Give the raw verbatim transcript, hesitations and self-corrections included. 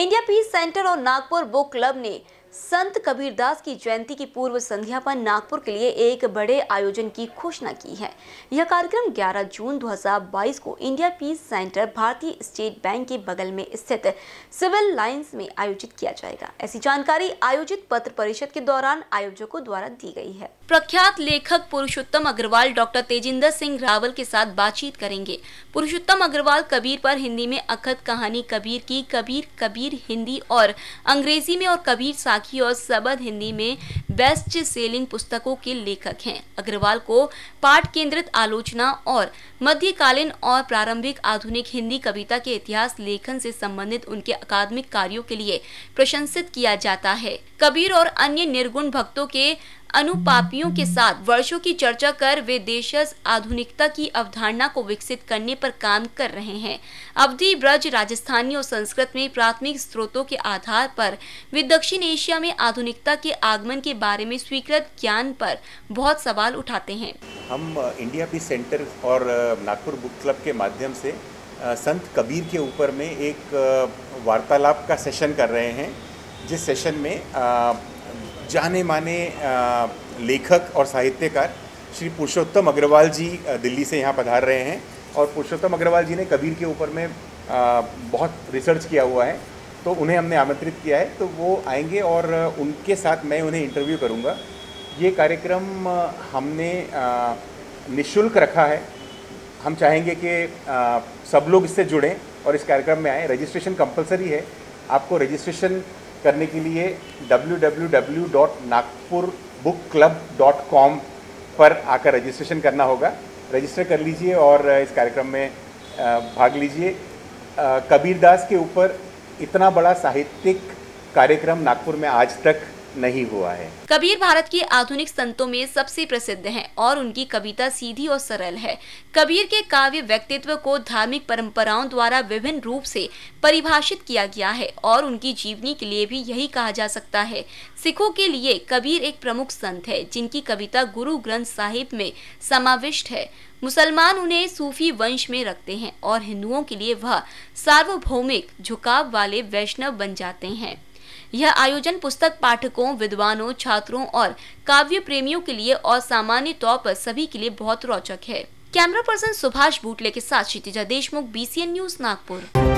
India peace centre और Nagpur book club ने संत कबीरदास की जयंती की पूर्व संध्या पर नागपुर के लिए एक बड़े आयोजन की घोषणा की है। यह कार्यक्रम ग्यारह जून दो हज़ार बाईस को इंडिया पीस सेंटर भारतीय स्टेट बैंक के बगल में स्थित सिविल लाइंस में आयोजित किया जाएगा। ऐसी जानकारी आयोजित पत्र परिषद के दौरान आयोजकों द्वारा दी गई है। प्रख्यात लेखक पुरुषोत्तम अग्रवाल डॉक्टर तेजिंदर सिंह रावल के साथ बातचीत करेंगे। पुरुषोत्तम अग्रवाल कबीर पर हिंदी में अखत कहानी कबीर की, कबीर कबीर हिंदी और अंग्रेजी में और कबीर साखी और सबद हिंदी में बेस्ट सेलिंग पुस्तकों के लेखक हैं। अग्रवाल को पाठ केंद्रित आलोचना और मध्यकालीन और प्रारंभिक आधुनिक हिंदी कविता के इतिहास लेखन से संबंधित उनके अकादमिक कार्यों के लिए प्रशंसित किया जाता है। कबीर और अन्य निर्गुण भक्तों के अनुपापियों के साथ वर्षों की चर्चा कर वे देशज आधुनिकता की अवधारणा को विकसित करने पर काम कर रहे हैं। अवधी, ब्रज, राजस्थानी और संस्कृत में प्राथमिक स्रोतों के आधार पर वे दक्षिण एशिया में आधुनिकता के आगमन के बारे में स्वीकृत ज्ञान पर बहुत सवाल उठाते हैं। हम इंडिया पीस सेंटर और नागपुर बुक क्लब के माध्यम से संत कबीर के ऊपर में एक वार्तालाप का सेशन कर रहे हैं, जिस सेशन में जाने माने लेखक और साहित्यकार श्री पुरुषोत्तम अग्रवाल जी दिल्ली से यहाँ पधार रहे हैं। और पुरुषोत्तम अग्रवाल जी ने कबीर के ऊपर में बहुत रिसर्च किया हुआ है, तो उन्हें हमने आमंत्रित किया है, तो वो आएंगे और उनके साथ मैं उन्हें इंटरव्यू करूँगा। ये कार्यक्रम हमने निःशुल्क रखा है। हम चाहेंगे कि सब लोग इससे जुड़ें और इस कार्यक्रम में आएँ। रजिस्ट्रेशन कंपलसरी है। आपको रजिस्ट्रेशन करने के लिए W W W dot Nagpur book club dot com पर आकर रजिस्ट्रेशन करना होगा। रजिस्टर कर लीजिए और इस कार्यक्रम में भाग लीजिए। कबीरदास के ऊपर इतना बड़ा साहित्यिक कार्यक्रम नागपुर में आज तक नहीं हुआ है। कबीर भारत के आधुनिक संतों में सबसे प्रसिद्ध हैं और उनकी कविता सीधी और सरल है। कबीर के काव्य व्यक्तित्व को धार्मिक परंपराओं द्वारा विभिन्न रूप से परिभाषित किया गया है और उनकी जीवनी के लिए भी यही कहा जा सकता है। सिखों के लिए कबीर एक प्रमुख संत है, जिनकी कविता गुरु ग्रंथ साहिब में समाविष्ट है। मुसलमान उन्हें सूफी वंश में रखते हैं और हिंदुओं के लिए वह सार्वभौमिक झुकाव वाले वैष्णव बन जाते हैं। यह आयोजन पुस्तक पाठकों, विद्वानों, छात्रों और काव्य प्रेमियों के लिए और सामान्य तौर पर सभी के लिए बहुत रोचक है। कैमरा पर्सन सुभाष बूटले के साथ Kshitija Deshmukh, B C N news, Nagpur.